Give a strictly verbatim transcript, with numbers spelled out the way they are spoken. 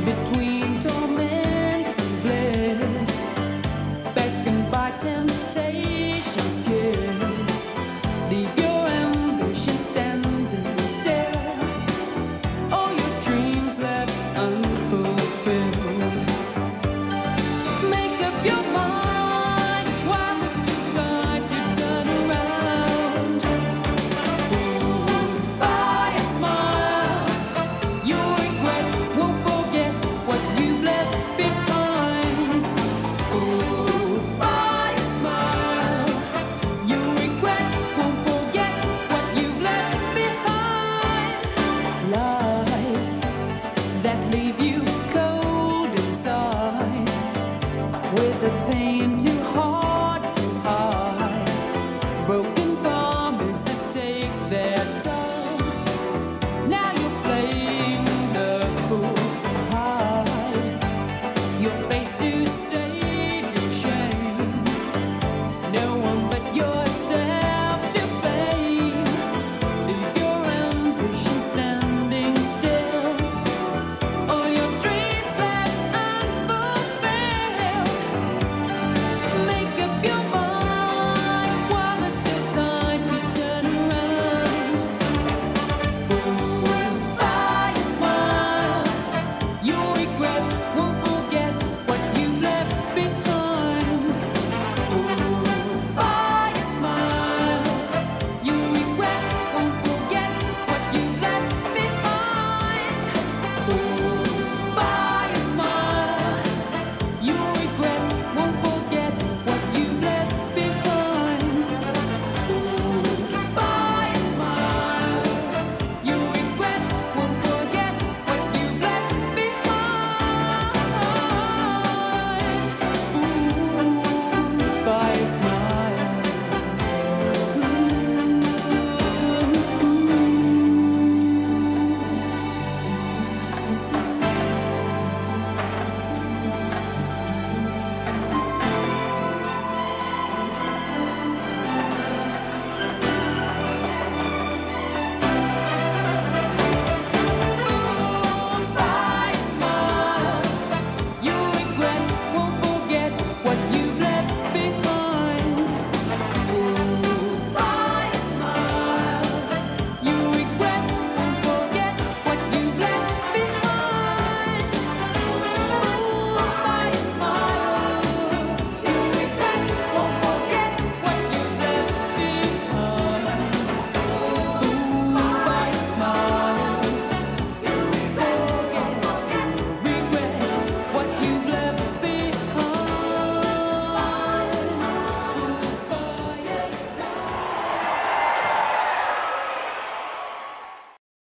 between torment and bliss, beckoned by temptation's kiss. Leave your ambition standing still, all your dreams left unfulfilled. Make up your mind while there's still time to turn around. Fooled by a smile, you'll regret, won't forget what you've left behind. Fooled by a smile, you'll regret, won't forget what you've left behind. Lies that leave you covered